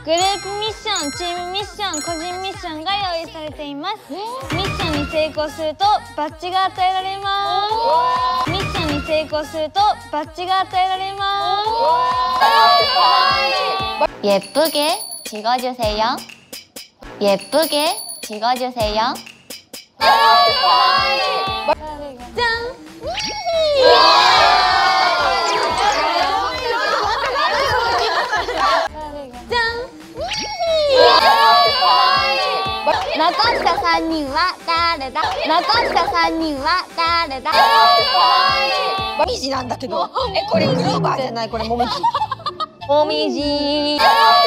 グループミッション、チームミッション、個人ミッションが用意されています。ミッションに成功するとバッジが与えられます。ミッションに成功するとバッジが与えられます。 예쁘게 찍어주세요. 예쁘게 찍어주세요. 짠! 残した3人は誰だ。残した3人は誰だ。 もみじなんだけど。これクローバーじゃない、これもみじ。 もみじ。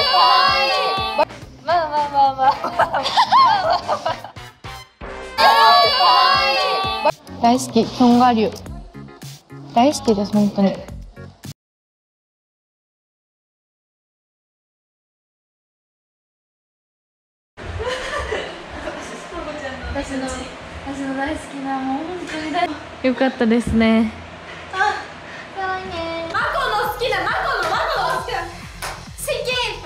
大好き、ヒョンガ流。大好きです、本当に。 私の大好きな、もう本当によかったですね。 マコの好きな、マコの好きなチキンチキン、違う、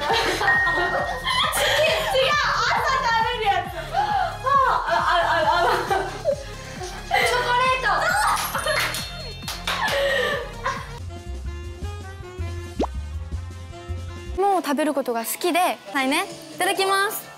朝食べるやつ。チョコレート。もう食べることが好きで、はいね、いただきます。